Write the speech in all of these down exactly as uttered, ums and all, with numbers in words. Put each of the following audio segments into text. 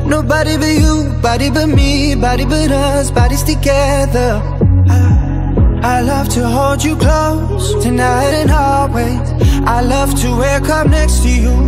Nobody but you, body but me, body but us, bodies together. I, I love to hold you close, tonight and always. I love to wake up next to you.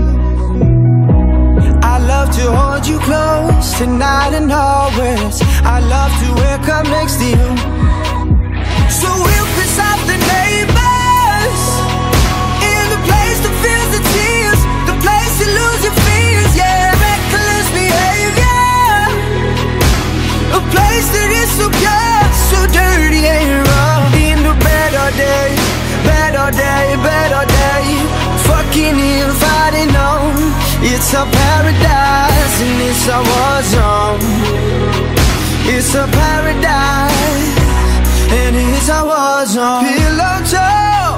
I love to hold you close, tonight and always. I love to wake up next to you. So we'll piss off the neighbors, in the place that feels the tears, the place you lose your fears, yeah. Reckless behavior, a place that is so pure, so dirty and raw. In the better day, better day, better day. Fucking if I didn't know, it's a paradise and it's a war zone. It's a paradise and it's a war zone. Pillow talk,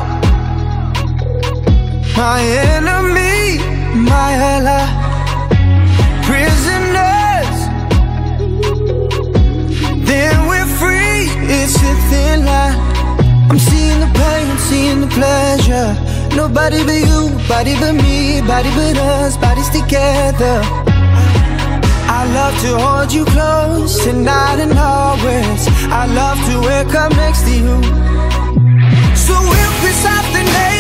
my enemy, my ally. Prisoners, then we're free. It's a thin line. I'm seeing the pain, seeing the pleasure. Nobody but you, body but me, body but us, bodies together. I love to hold you close, tonight and always. I love to wake up next to you. So we'll piss off the neighbors,